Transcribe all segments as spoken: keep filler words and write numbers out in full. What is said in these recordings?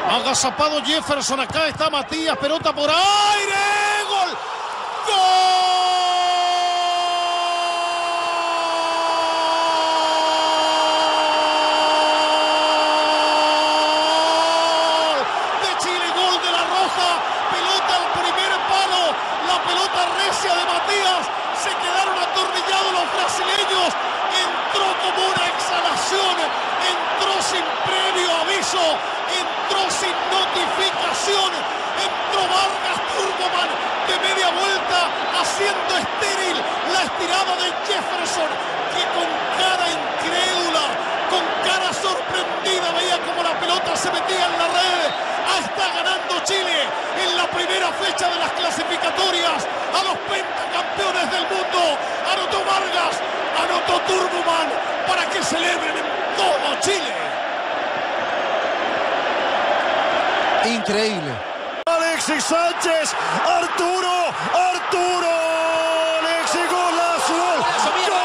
Agazapado Jefferson, acá está Matías, pelota por aire, gol, gol de Chile, gol de la Roja, pelota al primer palo, la pelota recia de Matías, se quedaron atornillados los brasileños, entró como una exhalación, entró sin previo aviso, entró sin notificación, entró Vargas Turboman de media vuelta haciendo estéril la estirada de Jefferson, que con cara incrédula, con cara sorprendida veía como la pelota se metía en la red. Ah, está ganando Chile en la primera fecha de las clasificatorias a los pentacampeones del mundo. Anotó Vargas, anotó Turboman para que celebren en todo Chile. Increíble. Alexis Sánchez, Arturo, Arturo, Alexis, golazo, gol, gol,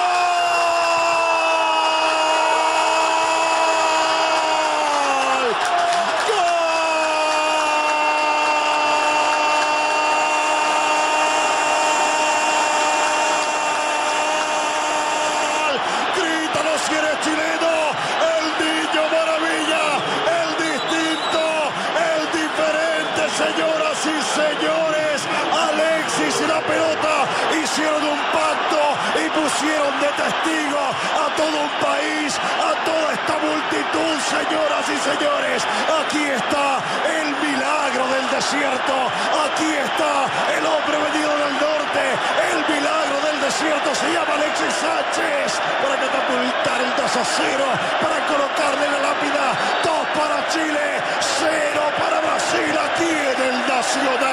gol, grítalo si eres chileno, el niño maravilla, el distinto, el diferente, señoras y señores. Alexis y la pelota hicieron un pacto y pusieron de testigo a todo un país, a toda esta multitud, señoras y señores. Aquí está el milagro del desierto, aquí está el hombre venido del norte, el milagro del desierto se llama Alexis Sánchez, para catapultar el dos a cero, para colocarle la lápida. Dos para Chile, cero para Brasil, aquí en el Nacional.